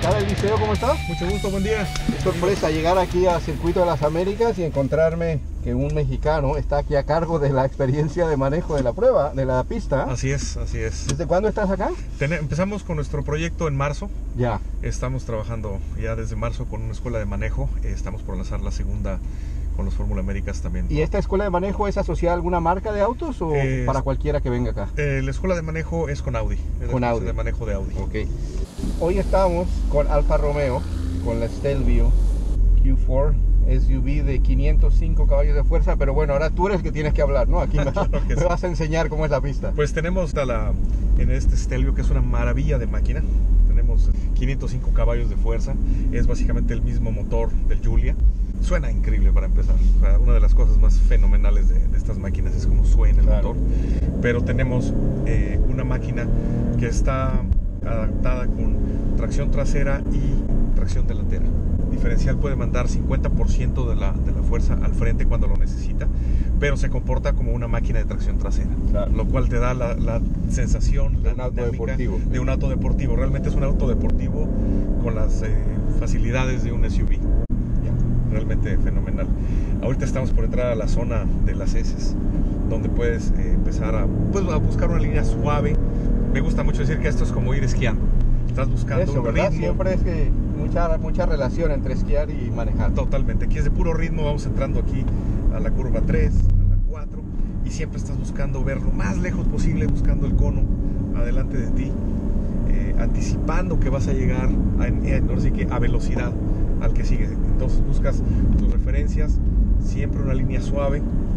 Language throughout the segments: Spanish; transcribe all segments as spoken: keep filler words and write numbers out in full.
tal, Eliseo? ¿Cómo estás? Mucho gusto, buen día. Qué sorpresa llegar aquí al Circuito de las Américas y encontrarme que un mexicano está aquí a cargo de la experiencia de manejo de la prueba, de la pista. Así es, así es. ¿Desde cuándo estás acá? Ten- empezamos con nuestro proyecto en marzo. Ya. Estamos trabajando ya desde marzo con una escuela de manejo. Eh, estamos por lanzar la segunda con los Fórmula Américas también. ¿Y esta escuela de manejo es asociada a alguna marca de autos o Eh, para cualquiera que venga acá? Eh, la escuela de manejo es con Audi. Es Con la Audi. de manejo de Audi. Ok. Hoy estamos con Alfa Romeo, con la Stelvio Q cuatro S U V de quinientos cinco caballos de fuerza, pero bueno, ahora tú eres el que tienes que hablar, ¿no? Aquí me, Claro que me sí. vas a enseñar cómo es la pista. Pues tenemos a la, en este Stelvio, que es una maravilla de máquina. Tenemos quinientos cinco caballos de fuerza. Es básicamente el mismo motor del Giulia. Suena increíble para empezar. O sea, una de las cosas más fenomenales de, de estas máquinas es cómo suena el Claro. motor. Pero tenemos eh, una máquina que está adaptada con tracción trasera y tracción delantera. Diferencial puede mandar cincuenta por ciento de la, de la fuerza al frente cuando lo necesita, pero se comporta como una máquina de tracción trasera, Claro. lo cual te da la, la sensación De la un auto dinámica deportivo. de un auto deportivo. Realmente es un auto deportivo con las eh, facilidades de un S U V. Realmente fenomenal. Ahorita estamos por entrar a la zona de las heces, donde puedes eh, empezar a, pues, a buscar una línea suave. Me gusta mucho decir que esto es como ir esquiando. Estás buscando Eso, un ¿verdad? ritmo. Siempre es que mucha, mucha relación entre esquiar y manejar. Totalmente. Aquí es de puro ritmo. Vamos entrando aquí a la curva tres, a la cuatro, y siempre estás buscando ver lo más lejos posible, buscando el cono adelante de ti, eh, anticipando que vas a llegar a, en, ahora sí que a velocidad al que sigue. Entonces buscas tus referencias, siempre una línea suave.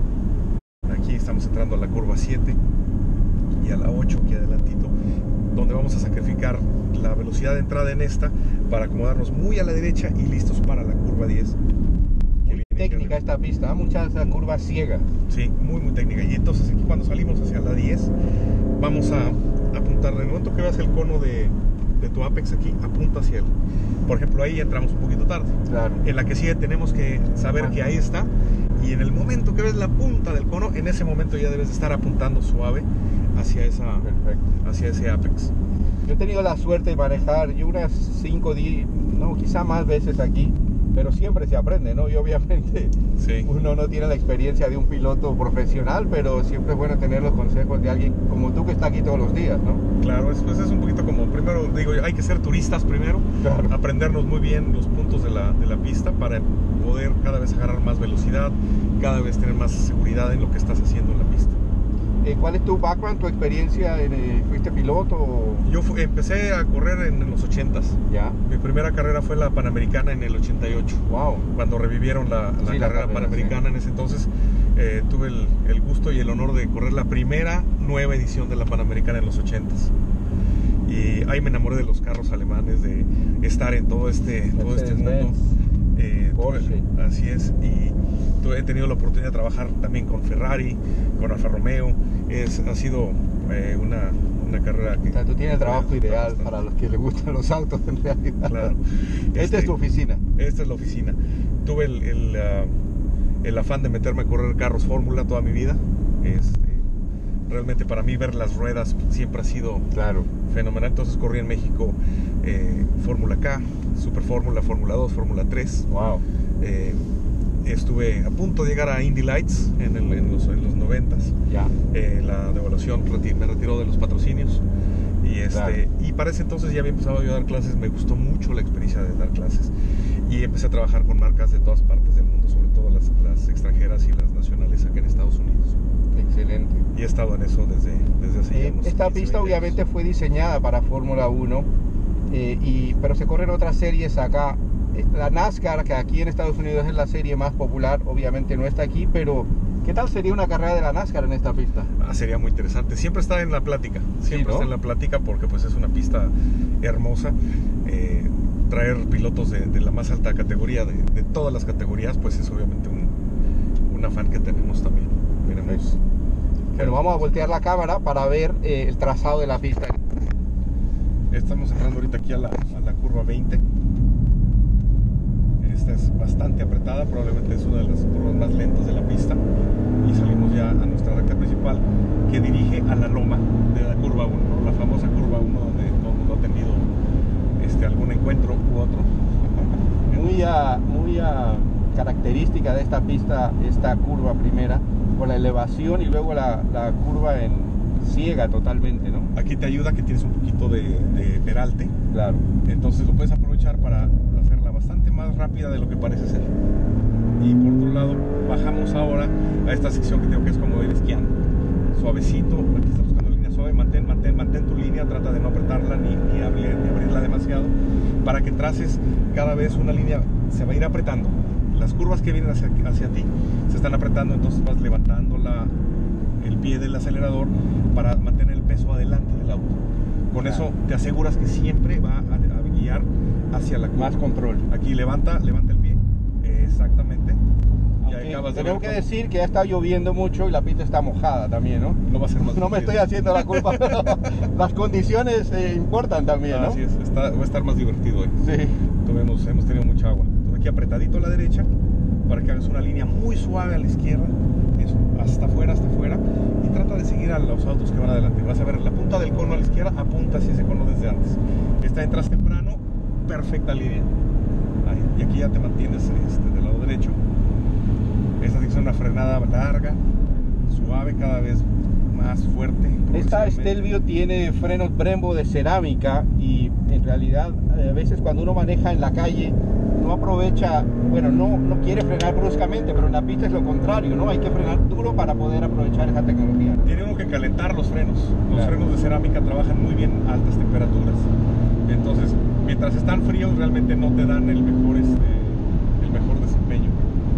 Aquí estamos entrando a la curva siete y a la ocho, aquí adelantito, donde vamos a sacrificar la velocidad de entrada en esta para acomodarnos muy a la derecha y listos para la curva diez. Muy técnica esta pista, ¿eh? Muchas curvas ciegas. Sí, muy muy técnica. Y entonces aquí cuando salimos hacia la diez, vamos a apuntar. En el momento que veas el cono de, de tu Apex aquí, apunta hacia él. Por ejemplo, ahí entramos un poquito tarde. Claro. En la que sigue tenemos que saber Ajá. que ahí está. Y en el momento que ves la punta del cono, en ese momento ya debes de estar apuntando suave hacia, esa, Perfecto. hacia ese Apex. Yo he tenido la suerte de manejar yo unas cinco, diez, no, quizá más veces aquí, pero siempre se aprende, ¿no? Y obviamente Sí. uno no tiene la experiencia de un piloto profesional, pero siempre es bueno tener los consejos de alguien como tú que está aquí todos los días, ¿no? Claro, es, pues es un poquito como, primero digo, hay que ser turistas primero, Claro. aprendernos muy bien los puntos de la, de la pista para poder cada vez agarrar más velocidad, cada vez tener más seguridad en lo que estás haciendo en la pista. Eh, ¿Cuál es tu background, tu experiencia? En, eh, ¿Fuiste piloto? O... Yo fu- empecé a correr en, en los ochentas. Ya. Mi primera carrera fue la Panamericana en el ochenta y ocho. Wow. Cuando revivieron la, la Sí, la carrera carrera, Panamericana sí. en ese entonces, eh, tuve el, el gusto y el honor de correr la primera nueva edición de la Panamericana en los ochentas. Y ahí me enamoré de los carros alemanes, de estar en todo este, todo este mundo. Mercedes-Benz, Eh, tuve- Porsche. así es, y tuve- he tenido la oportunidad de trabajar también con Ferrari, con Alfa Romeo. Es, ha sido eh, una, una carrera que... O sea, tú tienes el trabajo me gusta ideal bastante. para los que les gustan los autos en realidad. Claro. Esta Este, es tu oficina. Esta es la oficina. Tuve el, el, ah, el afán de meterme a correr carros Fórmula toda mi vida. Este, realmente para mí ver las ruedas siempre ha sido Claro. fenomenal. Entonces corrí en México eh, Fórmula K, Super Fórmula, Fórmula dos, Fórmula tres. Wow. Eh, estuve a punto de llegar a Indy Lights en, el- en los, en los noventas. Ya. Eh, la devaluación reti- me retiró de los patrocinios. Y, este, Claro. y para ese entonces ya había empezado yo a dar clases. Me gustó mucho la experiencia de dar clases. Y empecé a trabajar con marcas de todas partes del mundo, sobre todo las, las extranjeras y las nacionales acá en Estados Unidos. Excelente. Y he estado en eso desde, desde hace ya Eh, unos esta quince, pista veinte obviamente años. fue diseñada para Fórmula uno, eh, y, pero se corren otras series acá. Eh, La NASCAR, que aquí en Estados Unidos es la serie más popular, obviamente no está aquí, pero ¿qué tal sería una carrera de la NASCAR en esta pista? Ah, sería muy interesante. Siempre está en la plática. Siempre ¿no? está en la plática porque pues es una pista hermosa. Eh, traer pilotos de, de la más alta categoría, de, de todas las categorías, pues es obviamente un, un afán que tenemos también. Veremos. Bueno, vamos a voltear la cámara para ver eh, el trazado de la pista. Estamos entrando ahorita aquí a la, a la curva veinte. Esta es bastante apretada, probablemente es una de las curvas más lentas de la pista. Y salimos ya a nuestra recta principal que dirige a la loma de la curva uno, ¿no? La famosa curva uno donde todo el mundo ha tenido este, algún encuentro encuentro u otro. Muy, uh, muy uh, característica de esta pista, esta curva primera, con la elevación y luego la, la curva en ciega totalmente, ¿no? Aquí te ayuda que tienes un poquito de, de peralte. Claro. Entonces lo puedes aprovechar para hacerla bastante más rápida de lo que parece ser. Y por otro lado, bajamos ahora a esta sección que tengo que es como ir esquiando. Suavecito, aquí estás buscando línea suave, mantén, mantén, mantén tu línea, trata de no apretarla ni, ni, abrir, ni abrirla demasiado, para que traces cada vez una línea, se va a ir apretando. Las curvas que vienen hacia, hacia ti se están apretando, entonces vas levantando la, el pie del acelerador para mantener el peso adelante del auto. Con claro. Eso te aseguras que siempre va a, a guiar hacia la curva. Más control. Aquí levanta, levanta el pie, exactamente. Okay. Acabas de Tenemos que todo. decir que ya está lloviendo mucho y la pista está mojada también, ¿no? No va a ser más No me estoy haciendo la culpa, pero las condiciones eh, importan también, ¿no? Así es, está, va a estar más divertido hoy. Sí. Tuvimos, hemos tenido mucha agua. Entonces aquí apretadito a la derecha para que hagas una línea muy suave a la izquierda, eso, hasta afuera, hasta afuera, y trata de seguir a los autos que van adelante. Vas a ver la punta del cono a la izquierda, apunta hacia ese cono desde antes. Esta entras temprano, perfecta línea. Ahí. Y aquí ya te mantienes este, del lado derecho. Esta tiene una frenada larga, suave, cada vez más fuerte. Esta Stelvio tiene frenos Brembo de cerámica y en realidad a veces cuando uno maneja en la calle no aprovecha, bueno, no, no quiere frenar bruscamente, pero en la pista es lo contrario, ¿no? Hay que frenar duro para poder aprovechar esa tecnología. Tiene uno que calentar los frenos. Los claro. frenos de cerámica trabajan muy bien a altas temperaturas. Entonces, mientras están fríos, realmente no te dan el mejor, este, el mejor desempeño.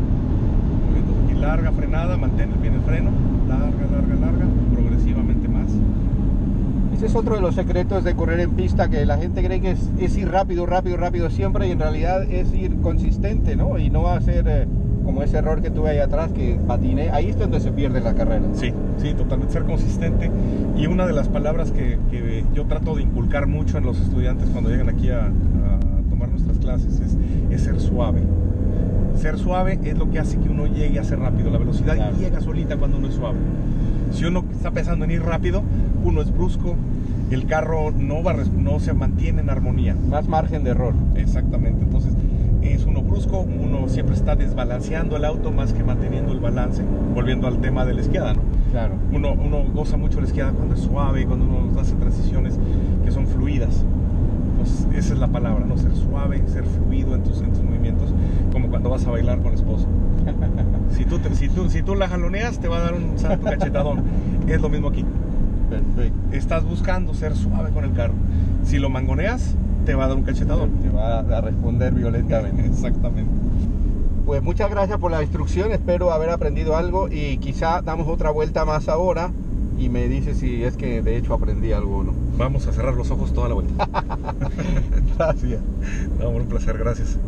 Entonces, aquí larga frenada, mantén el pie en el freno, larga, larga, larga, progresivamente más. Ese es otro de los secretos de correr en pista, que la gente cree que es, es ir rápido, rápido, rápido siempre, y en realidad es ir consistente, ¿no? Y no hacer eh, como ese error que tuve ahí atrás, que patiné. Ahí es donde se pierde la carrera, ¿no? Sí, sí, totalmente, ser consistente. Y una de las palabras que, que yo trato de inculcar mucho en los estudiantes cuando llegan aquí a, a tomar nuestras clases es, es ser suave. Ser suave es lo que hace que uno llegue a ser rápido. La velocidad claro. llega solita cuando uno es suave. Si uno está pensando en ir rápido, uno es brusco, el carro no, va, no se mantiene en armonía. Más margen de error. Exactamente, entonces es uno brusco, uno siempre está desbalanceando el auto más que manteniendo el balance, volviendo al tema de la esquiada, ¿no? Claro. Uno, uno goza mucho la esquiada cuando es suave, cuando uno hace transiciones que son fluidas. Entonces esa es la palabra, ¿no? Ser suave, ser fluido en tus, en tus movimientos, como cuando vas a bailar con la esposa. Si tú, te, si, tú, si tú la jaloneas, te va a dar un santo cachetadón. Es lo mismo aquí. Perfecto. Estás buscando ser suave con el carro. Si lo mangoneas, te va a dar un cachetadón. Te va a responder violentamente. Exactamente. Pues muchas gracias por la instrucción. Espero haber aprendido algo y quizá damos otra vuelta más ahora y me dices si es que de hecho aprendí algo o no. Vamos a cerrar los ojos toda la vuelta. Gracias. No, un placer, gracias.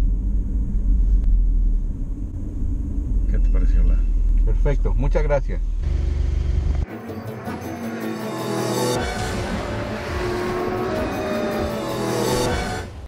¿Qué te pareció la? Perfecto, muchas gracias.